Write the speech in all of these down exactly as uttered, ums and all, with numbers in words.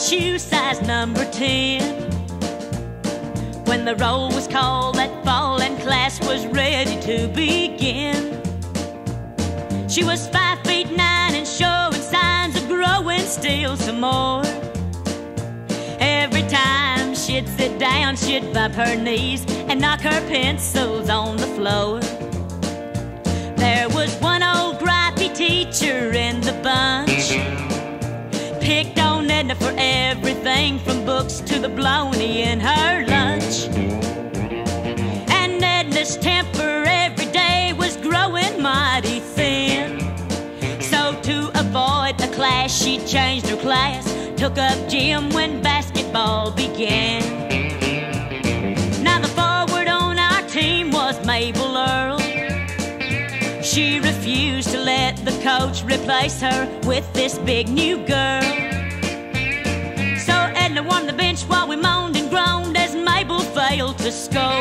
shoe size number ten. When the roll was called that fall and class was ready to begin, she was five feet nine and showing signs of growing still some more. Every time she'd sit down, she'd bump her knees and knock her pencils on the floor. There was one old gripey teacher in the bunch, picked on Edna for everything from books to the bologna in her lunch. And Edna's temper every day was growing mighty thin. So to avoid a clash, she changed her class, took up gym when basketball began. Now the forward on our team was Mabel Earl. She refused to let the coach replace her with this big new girl. So Edna warmed the bench while we moaned and groaned as Mabel failed to score.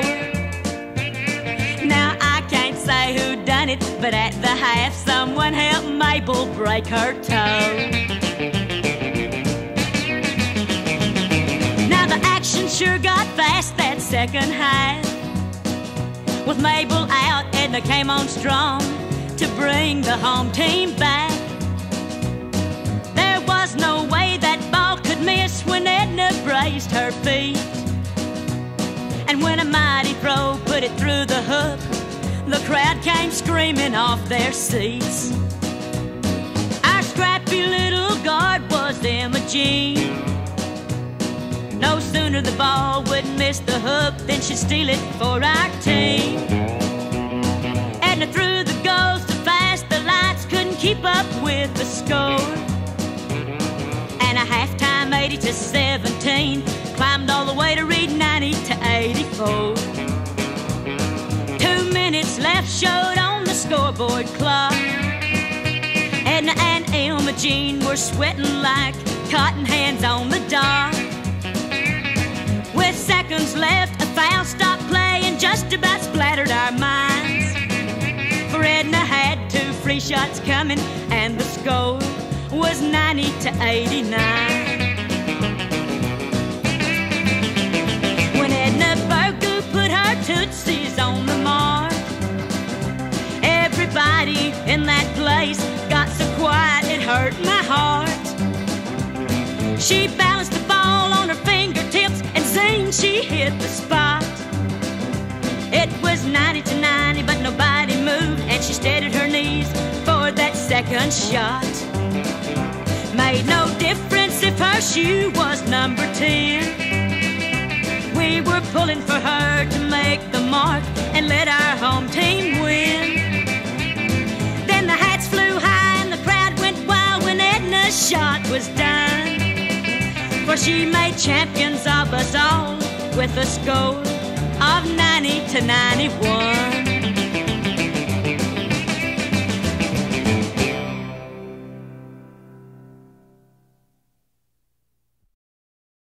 Now I can't say who done it, but at the half someone helped Mabel break her toe. Now the action sure got fast that second half. With Mabel out, Edna came on strong to bring the home team back. There was no way that ball could miss when Edna braced her feet. And when a mighty throw put it through the hook, the crowd came screaming off their seats. Our scrappy little guard was Emma Jean. No sooner the ball would miss the hook than she'd steal it for our team. Edna threw the goals so fast the lights couldn't keep up with the score. And a halftime eighty to seventeen climbed all the way to read ninety to eighty-four. Two minutes left showed on the scoreboard clock. Edna and Emma Jean were sweating like cotton hands on the dock. With seconds left, a foul stopped play and just about splattered our minds. For Edna had two free shots coming and the score was ninety to eighty-nine. When Edna Burgoo put her tootsies on the mark, everybody in that place got so quiet it hurt my heart. She bounced the ball on her fingertips and zing, she hit the spot. It was ninety to ninety, but nobody moved, and she steadied her knees for that second shot. Made no difference if her shoe was number ten. We were pulling for her to make the mark and let our home team win. Then the hats flew high and the crowd went wild when Edna's shot was done. For she made champions of us all with a score of ninety to ninety-one.